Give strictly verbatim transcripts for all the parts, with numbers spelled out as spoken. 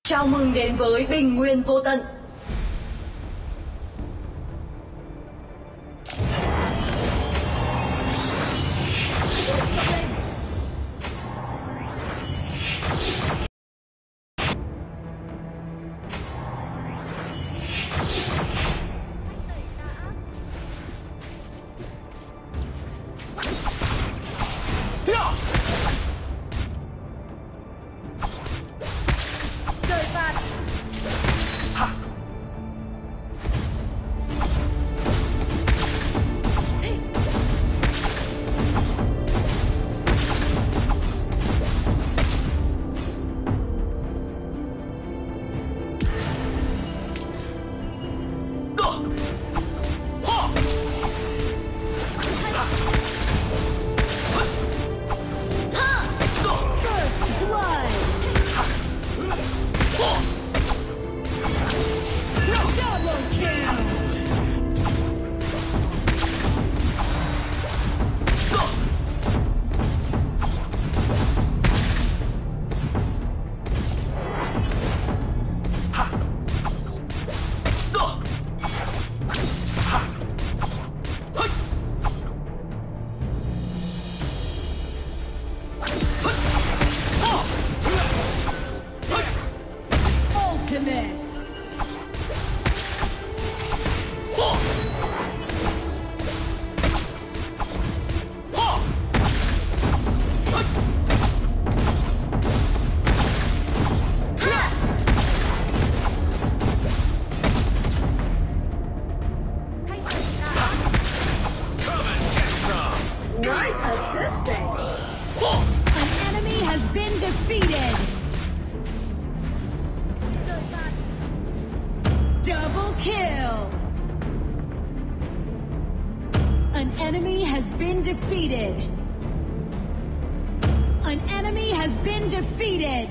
Chào mừng đến với Bình Nguyên Vô Tận. An enemy has been defeated. An enemy has been defeated.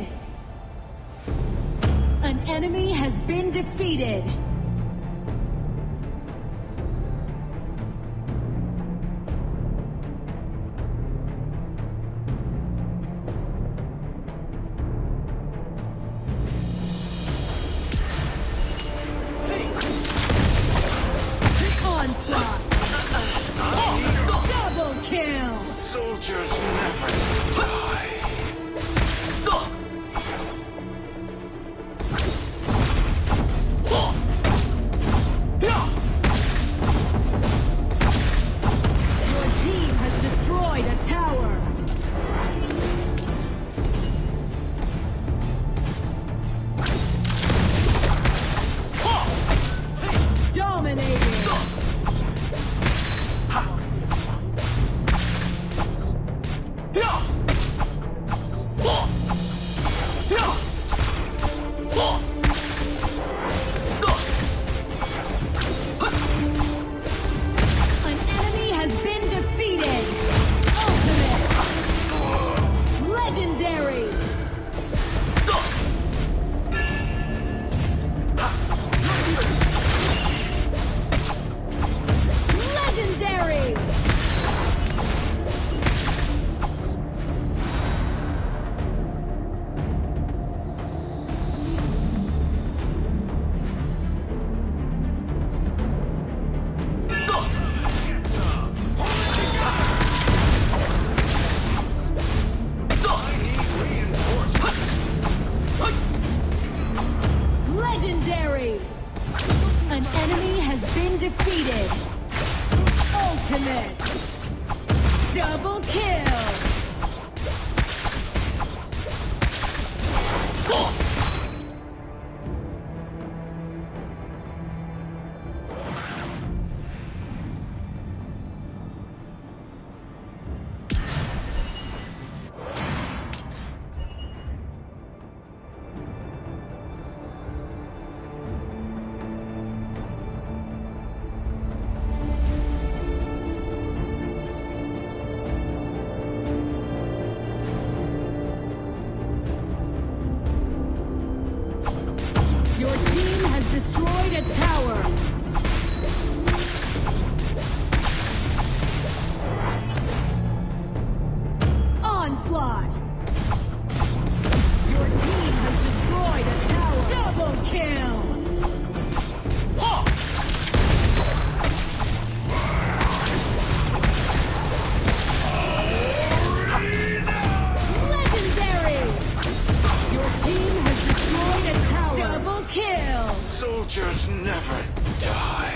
An enemy has been defeated. Soldiers never die. Your team has destroyed a tower. Dominating. An enemy has been defeated. Ultimate. Double kill. Your team has destroyed a tower. Onslaught. Your team has destroyed a tower. Double kill! Legendary! Your team has destroyed a tower. Double kill! Soldiers never die.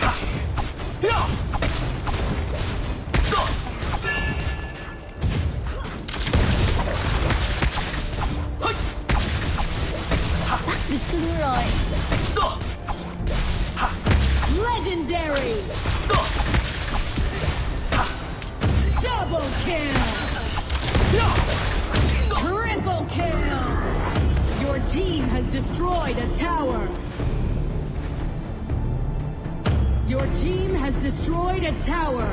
Bị cứng rồi. Legendary! Double kill! Triple kill! Your team has destroyed a tower. Your team has destroyed a tower.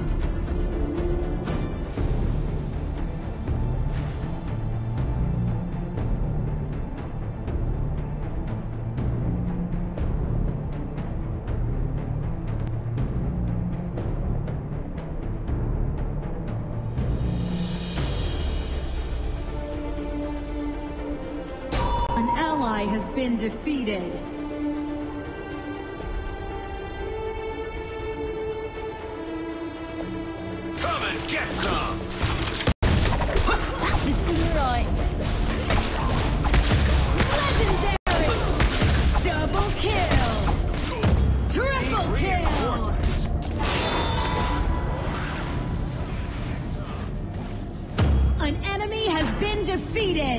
An ally has been defeated. Come and get some! Bị cứng rồi. Legendary! Double kill! Triple kill! An enemy has been defeated.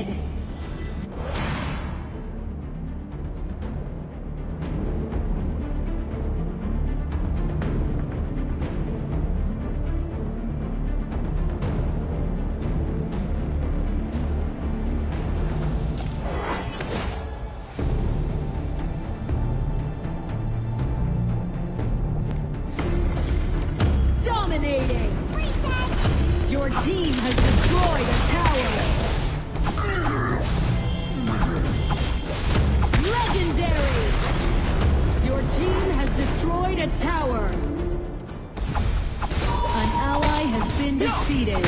Dominating! Your team has destroyed a tower! Legendary! Your team has destroyed a tower! An ally has been defeated.